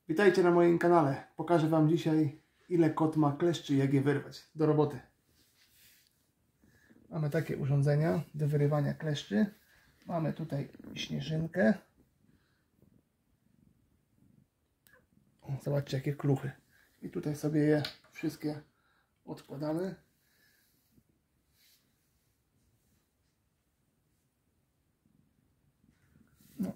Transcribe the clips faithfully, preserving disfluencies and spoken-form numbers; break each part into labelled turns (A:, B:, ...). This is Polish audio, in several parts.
A: Witajcie na moim kanale. Pokażę Wam dzisiaj, ile kot ma kleszczy i jak je wyrwać. Do roboty. Mamy takie urządzenia do wyrywania kleszczy. Mamy tutaj śnieżynkę. Zobaczcie, jakie kluchy. I tutaj sobie je wszystkie odkładamy. No.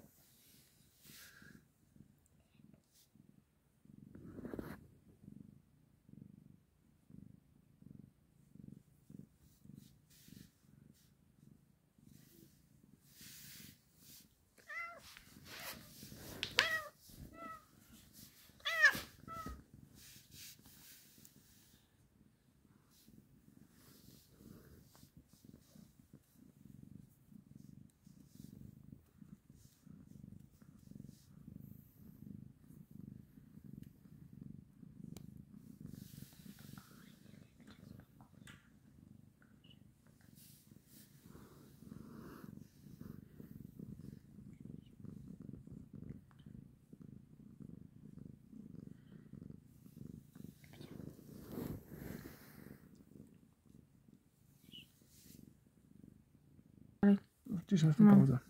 A: Wciśnij tę pauzę.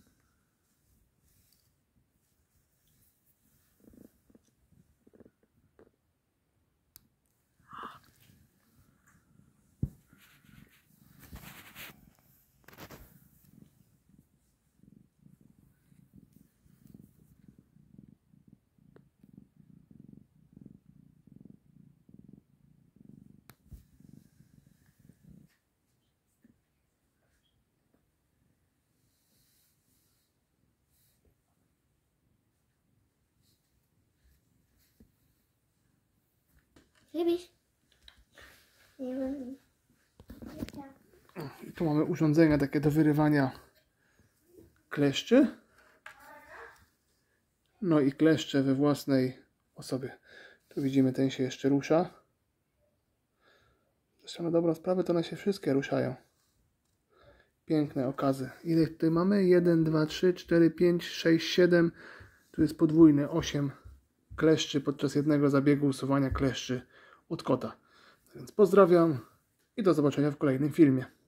B: Lubisz?
A: I tu mamy urządzenia takie do wyrywania kleszczy. No i kleszcze we własnej osobie. Tu widzimy, ten się jeszcze rusza. Zresztą na dobrą sprawę to one się wszystkie ruszają. Piękne okazy. Ile tutaj mamy? jeden, dwa, trzy, cztery, pięć, sześć, siedem. Tu jest podwójny, osiem kleszczy podczas jednego zabiegu usuwania kleszczy od kota. Więc pozdrawiam i do zobaczenia w kolejnym filmie.